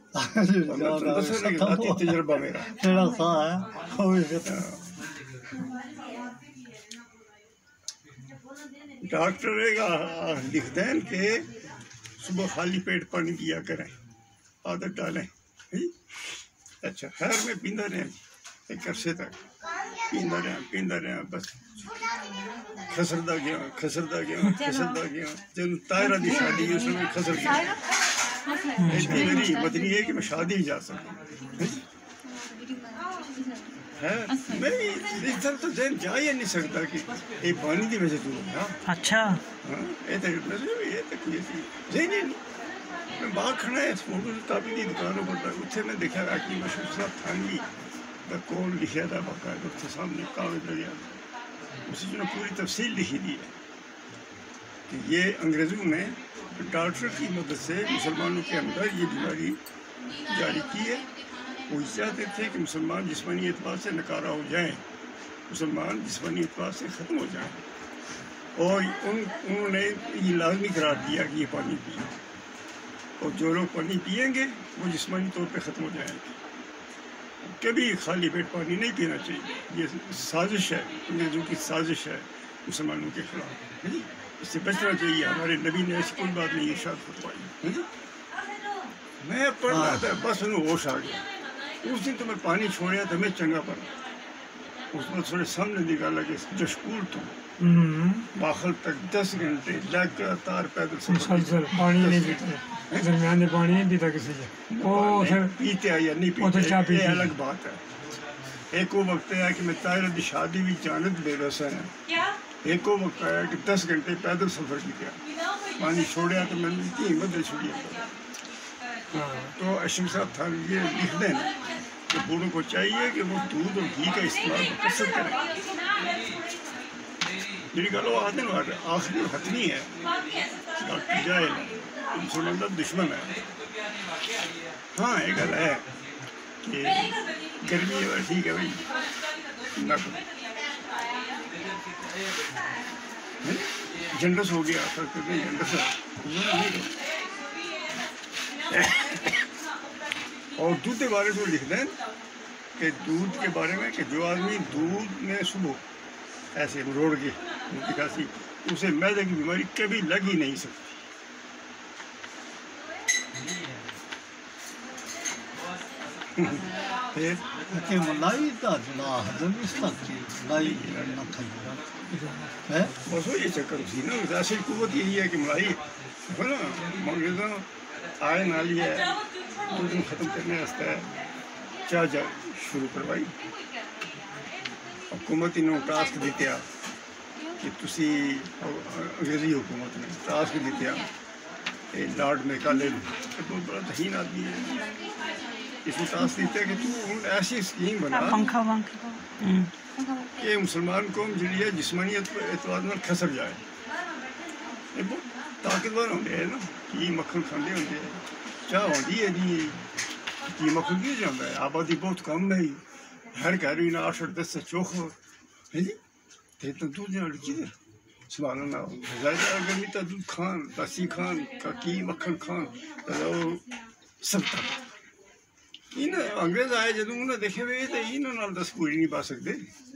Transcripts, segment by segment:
تجربہ میرا ڈاکٹر لکھتے ہیں کہ صبح خالی پیٹ پانی پیا کریں، عادت ڈالیں. اچھا خیر میں پیندا رہا ایک عرصے تک پیندا رہا بس خسردا گیا جب طاہرہ دی شادی اس میں خسر گیا. میری ہمت نہیں ہے کہ میں شادی ہی جا سکوں. میں اس طرح تو ذہن جا ہی نہیں سکتا کہ یہ پانی کی وجہ سے ہوا. اچھا یہ تو ذہن ہی نہیں. میں باہر کھڑا ہے فوٹو کاپی کی دکانوں پر اتنے میں دیکھا کہ مشہور صاحب تھانوی کا کون لکھا تھا باقاعدہ اتنے سامنے کاغذ لگا اسی جو پوری تفصیل لکھی دی ہے کہ یہ انگریزوں نے ڈاکٹر کی مدد سے مسلمانوں کے اندر یہ بیماری جاری کی ہے. وہ چاہتے تھے کہ مسلمان جسمانی اعتبار سے نکارہ ہو جائیں، مسلمان جسمانی اعتبار سے ختم ہو جائیں، اور انہوں نے یہ لازمی قرار دیا کہ یہ پانی پیے، اور جو لوگ پانی پئیں گے وہ جسمانی طور پہ ختم ہو جائیں گے. کبھی خالی پیٹ پانی نہیں پینا چاہیے. یہ سازش ہے، انگریزوں کی سازش ہے مسلمانوں کے خلاف. اس سے بچنا چاہیے. ہمارے نبی نے ایسی کوئی بات نہیں ارشاد فرمائی. میں پڑھ رہا تھا بس انہوں ہوش آ گیا. اس دن تو میں پانی چھوڑیا تو میں چنگا پڑا. اس میں تھوڑے سامنے نکالا کہ جو اسکول تو داخل تک 10 گھنٹے لگاتار پیدل مسلسل پانی نہیں پیتے، درمیان پانی نہیں پیتا کسی سے. پیتے یا نہیں پیتے یہ الگ بات ہے. ایک وہ وقت ہے کہ میں طاہرہ دی شادی بھی جانت بے رسا ہے. ایک وہ وقت آیا کہ 10 گھنٹے پیدل سفر کیا، پانی چھوڑیا تو میں نے اتنی ہمت نہیں چھوڑی. تو اشم صاحب تھا یہ لکھ دیں کہ بوڑھوں کو چاہیے کہ وہ دودھ اور گھی کا استعمال مقصد کریں. جی گل وہ آدھے آخری حتمی ہے ڈاکٹر جاہل مسلمان کا دشمن ہے. ہاں یہ گل ہے کہ گرمی ہے ٹھیک ہے بھائی نہ کرو. جنڈس ہو گیا جنڈس اور دودھ کے بارے میں لکھ دیں کہ دودھ کے بارے میں کہ جو آدمی دودھ میں صبح ایسے روڑ کے کھانسی اسے معدے کی بیماری کبھی لگ ہی نہیں سکتی. بس وہ یہ چکر سی نا اصل قوت یہی ہے کہ ملائی ہے نا انگریزوں آئے نالی ہے دودھ ختم کرنے واسطے چاہ شروع کروائی. حکومت انہوں ٹاسک دیتے کہ تسی انگریزی حکومت نے ٹاسک دیتے لارڈ میں کا لے لو. بہت بڑا ذہین آدمی ہے. اس کو ٹاسک دیتے کہ تو ایسی اسکیم بنا کہ مسلمان قوم جڑی ہے جسمانی اعتبار میں کھسر جائے. یہ بہت طاقتور ہوتے ہیں نا کہ مکھن کھانے ہوتے ہیں چاہ ہوتی ہے جی یہ مکھن کیوں جاتا ہے. آبادی بہت کم ہے ہر گھر بھی نہ 8-10 سے چوکھ ہے جی تو دودھ لڑکی دے سوال نہ گرمی تو دودھ کھان لسی کھان کی مکھن کھان سب تک. انگریز آئے جدوں انہیں دیکھے ہوئے تو انہوں 10 پوری نہیں پا سکتے.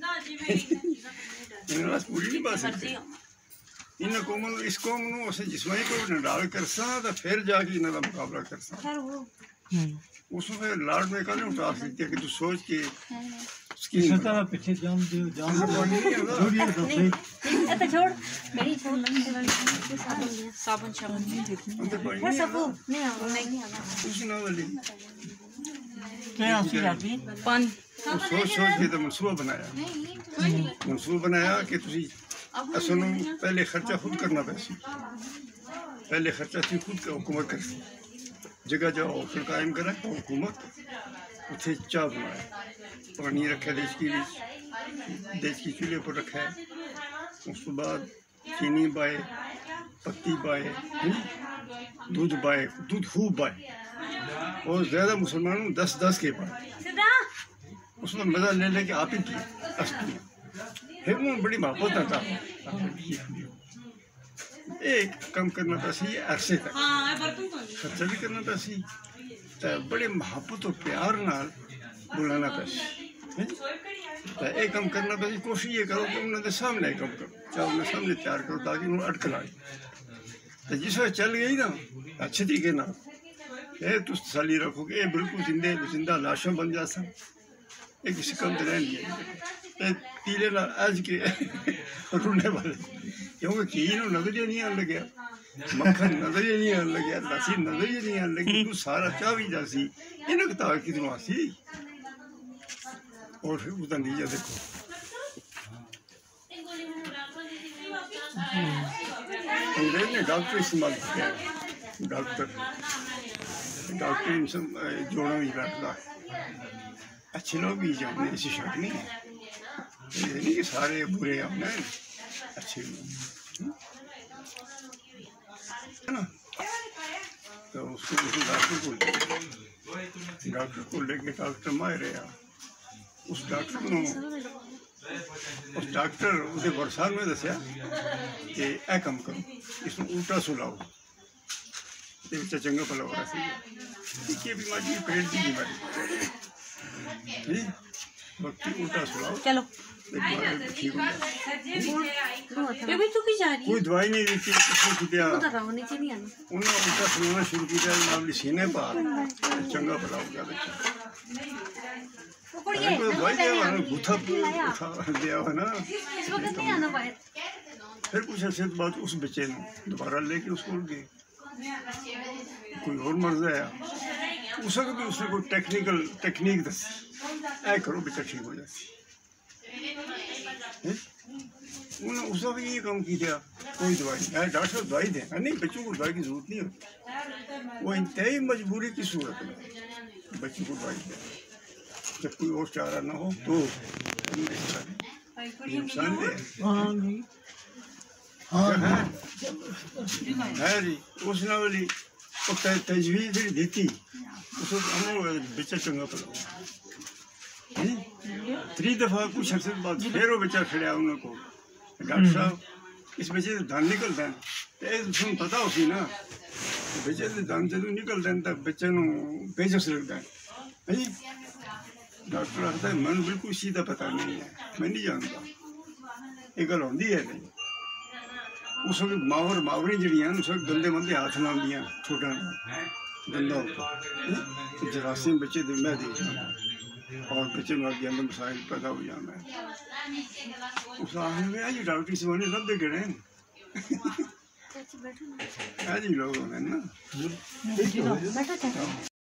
پوری نہیں پا سکتے. ان قوموں اس قوم نو اسے جسمانی طور پر ڈال کر سا تو پھر جا کے انہوں کا مقابلہ کر سا. اس میں لارڈ میں کہنے ٹاس دیتی ہے کہ تو سوچ کے پیچھے جان سوچ کے تو منصوبہ بنایا کہ تسی اصل پہلے خرچہ خود کرنا پیسی. پہلے خرچہ تھی خود کا حکومت کرتی جگہ جگہ ہوٹل قائم کرے حکومت اتنے چاہ بنائے پانی رکھے دیش کی چولہے پر رکھا ہے. اس کے بعد چینی بائے پتی بائے دودھ بائے دودھ خوب بائے اور زیادہ مسلمانوں 10 کے پائے. اس میں مزہ لے لے کے آپ ہی کیا پھر وہ بڑی محبت تھا. ایک کم کرنا پیسی عرصے تک خرچہ بھی کرنا پیسی بڑے محبت اور پیار نال بلانا پیس یہ کام کرنا پہ کوشش یہ کرو کہ انہوں نے سامنے کام کرو چاہے انہیں سامنے تیار کرو تاکہ انہوں اٹکل آئے تو جس وقت چل گئی نا اچھے طریقے نہ یہ تو تسلی رکھو کہ یہ بالکل زندہ لاشاں بن جاسا یہ کسی کم تو رہن یہ پیلے نہ آج کے رونے والے کیونکہ کی انہوں نظر نہیں آن لگیا مکھن نظر نہیں آن لگیا لسی نظر نہیں آن لگی تو سارا چاہ بھی جاسی انہوں نے کتاب کتنوں آسی اور اس کا نتیجہ دیکھو انگریز نے ڈاکٹر استعمال کیا ڈاکٹر جوڑوں بھی بیٹھتا اچھے لوگ بھی جانے ایسی شک نہیں ہے یہ نہیں کہ سارے برے ہونے اچھے لوگ ہے نا تو اس کو ڈاکٹر کو لے کے ڈاکٹر مائر رہا اس ڈاکٹر اسے برسات میں دسیا کہ اے کام کرو اس میں الٹا سلاؤ یہ بچہ چنگا پلا ہو رہا سی یہ بیماری پیٹ کی بیماری وقت الٹا سلاؤ چلو ٹھیک ہو کوئی دوائی نہیں دیتی انہوں نے الٹا سلانا شروع کیا سینے پار چنگا پلا ہو گیا بچہ پھر کچھ عرصے بعد اس بچے نے دوبارہ لے کے اسکول گئے کوئی اور مرض آیا اس وقت بھی اس نے کوئی ٹیکنیک دسی اے کرو بچہ ٹھیک ہو جاتی انہوں نے اس وقت یہ کام کیا کوئی دوائی نہیں ڈاکٹر صاحب دوائی دیں نہیں بچوں کو دوائی کی ضرورت نہیں ہوتی وہ انتہائی مجبوری کی صورت میں بچوں کو دوائی دیں جب کوئی اور چارہ نہ ہو تو انسان دے ہے جی اس نے والی تجویز دیتی اس وقت بچہ چنگا پڑا 3 دفعہ کچھ عرصے بعد پھر وہ بچہ کھڑیا انہوں کو ڈاکٹر صاحب اس بچے سے دان نکلتا ہے تو پتا ہو سی نا بچے سے دان جدو نکلتا ہے تو بچے پیچس لگتا ہے جی ڈاکٹر آتا ہے من بالکل سیدھا پتا نہیں ہے میں نہیں جانتا یہ گل ہوتی ہے نہیں اس وقت ماوری جڑیاں اس وقت گندے مندے ہاتھ لاندیاں چھوٹا گندا ہوتا جراثیم بچے میں دیکھ جانا اور بچے میں اگے اندر مسائل پیدا ہو جانا ہے اس آخر میں جی ڈاکٹر سے بنے لب دے گڑے ہیں جی لوگ ہونے نا